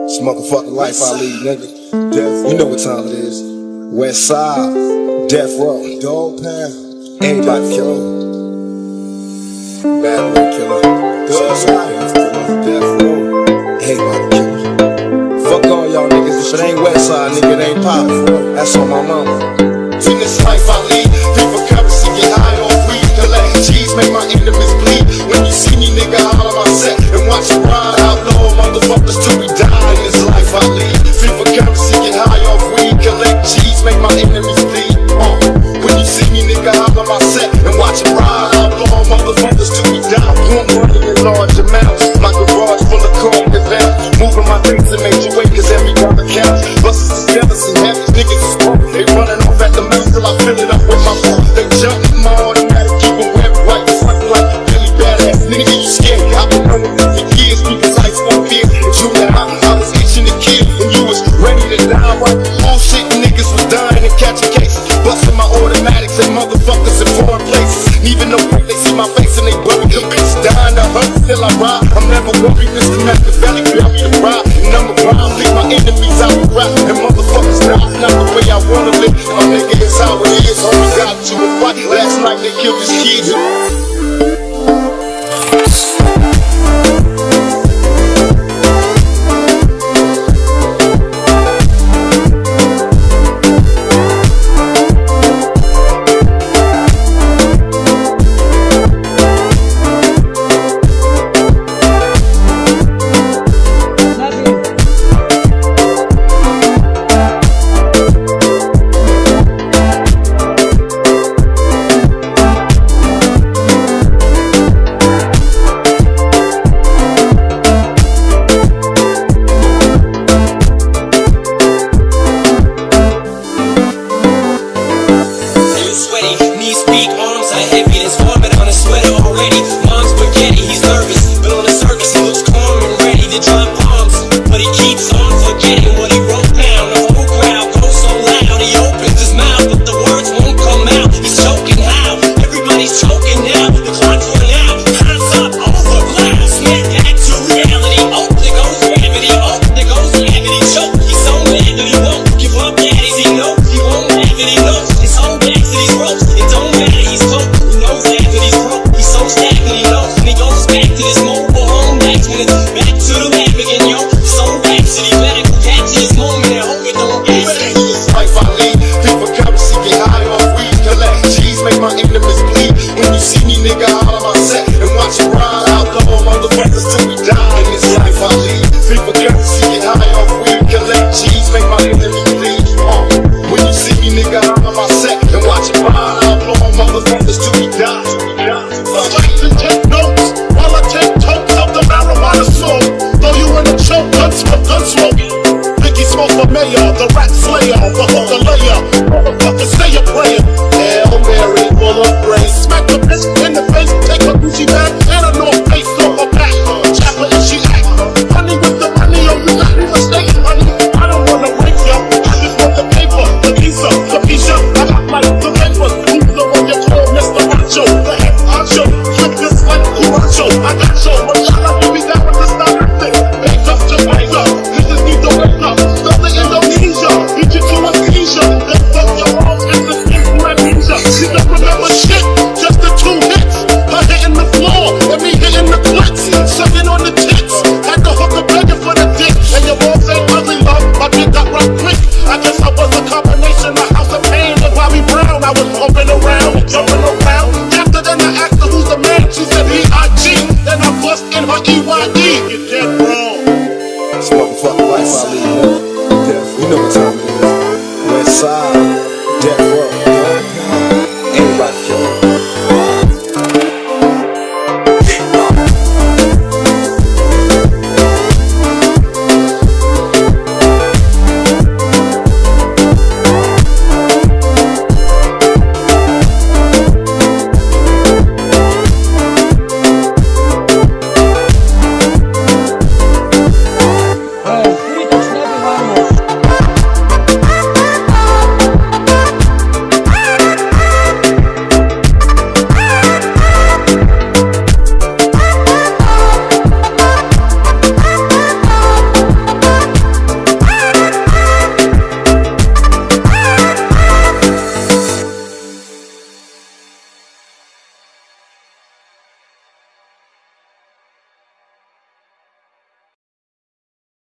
It's motherfucking life I lead, nigga. Death, you know what time it is. West Side, Death Row, Dog Pound, everybody killer, Bad Boy Killer, Death Row, everybody killer. Fuck all y'all niggas, if it ain't West Side, nigga, it ain't poppin'. That's on my mama. In this life I lead, people currency get high off weed, collect G's, make my enemies bleed. When you see me, nigga, holler my set and watch it ride. Outlaw motherfuckers till we die. In this life I lead, people currency get high off weed, collect G's, make my enemies bleed. When you see me, nigga, holler my set and watch it ride. Outlaw motherfuckers till we die. Boom, money in large amounts, my garage full of chrome and pounds. Moving my things in major way, cause every dollar counts. Buses together, some heavy niggas is broke. They running off at the mouth till I fill it up with my phone. They jump my automatic, keep it wet, white, something like really badass. Nigga, you scared? I've been running this for years, people's high school kids. And you know I was itching a kid, and you was ready to die. While bullshit niggas was dying and catching cases, busting my automatics and motherfuckers in foreign places. And even though they see my face and they bury the bitch dying to hurt, still I ride. I'm never worried, Mr. Machiavelli, bury the ride. And I'm around, leave my enemies out of rap, and motherfuckers die. Not the way I wanna live, my nigga is how it is. Homie got to a fight, last night they killed his kids. It's motherfucking life I lead, nigga. Death, you know what time it is. West Side.